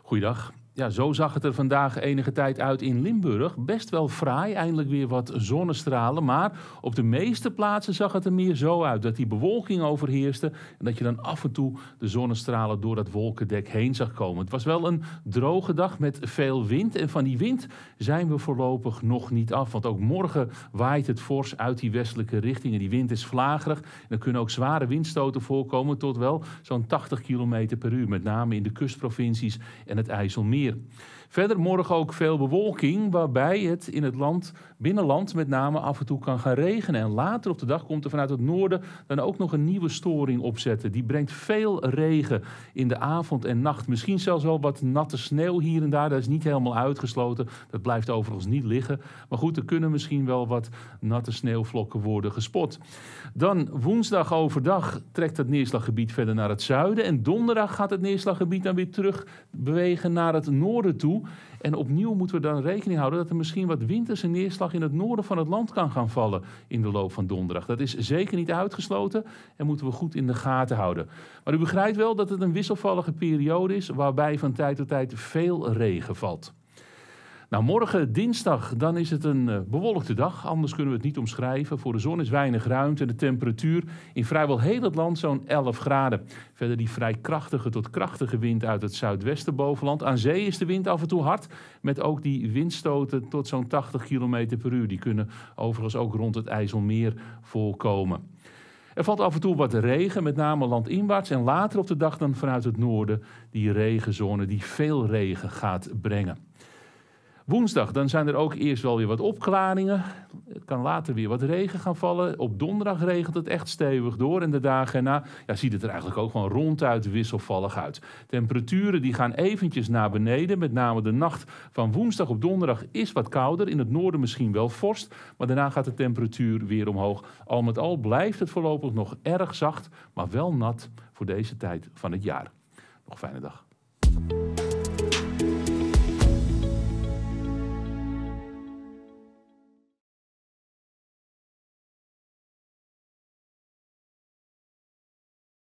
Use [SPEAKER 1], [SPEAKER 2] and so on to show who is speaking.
[SPEAKER 1] Goeiedag. Ja, zo zag het er vandaag enige tijd uit in Limburg. Best wel fraai, eindelijk weer wat zonnestralen. Maar op de meeste plaatsen zag het er meer zo uit dat die bewolking overheerste en dat je dan af en toe de zonnestralen door dat wolkendek heen zag komen. Het was wel een droge dag met veel wind en van die wind zijn we voorlopig nog niet af. Want ook morgen waait het fors uit die westelijke richting en die wind is vlagerig. En er kunnen ook zware windstoten voorkomen tot wel zo'n 80 km per uur. Met name in de kustprovincies en het IJsselmeer. Verder morgen ook veel bewolking, waarbij het in het binnenland met name af en toe kan gaan regenen. En later op de dag komt er vanuit het noorden dan ook nog een nieuwe storing opzetten. Die brengt veel regen in de avond en nacht. Misschien zelfs wel wat natte sneeuw hier en daar. Dat is niet helemaal uitgesloten. Dat blijft overigens niet liggen. Maar goed, er kunnen misschien wel wat natte sneeuwvlokken worden gespot. Dan woensdag overdag trekt het neerslaggebied verder naar het zuiden. En donderdag gaat het neerslaggebied dan weer terug bewegen naar het noorden toe. En opnieuw moeten we dan rekening houden dat er misschien wat winterse neerslag in het noorden van het land kan gaan vallen in de loop van donderdag. Dat is zeker niet uitgesloten en moeten we goed in de gaten houden. Maar u begrijpt wel dat het een wisselvallige periode is waarbij van tijd tot tijd veel regen valt. Nou, morgen dinsdag, dan is het een bewolkte dag. Anders kunnen we het niet omschrijven. Voor de zon is weinig ruimte en de temperatuur in vrijwel heel het land zo'n 11 graden. Verder die vrij krachtige tot krachtige wind uit het zuidwesten bovenland. Aan zee is de wind af en toe hard, met ook die windstoten tot zo'n 80 km per uur. Die kunnen overigens ook rond het IJsselmeer voorkomen. Er valt af en toe wat regen, met name landinwaarts. En later op de dag dan vanuit het noorden die regenzone die veel regen gaat brengen. Woensdag, dan zijn er ook eerst wel weer wat opklaringen. Het kan later weer wat regen gaan vallen. Op donderdag regent het echt stevig door. En de dagen erna ziet het er eigenlijk ook gewoon ronduit wisselvallig uit. Temperaturen die gaan eventjes naar beneden. Met name de nacht van woensdag op donderdag is wat kouder. In het noorden misschien wel vorst. Maar daarna gaat de temperatuur weer omhoog. Al met al blijft het voorlopig nog erg zacht. Maar wel nat voor deze tijd van het jaar. Nog een fijne dag.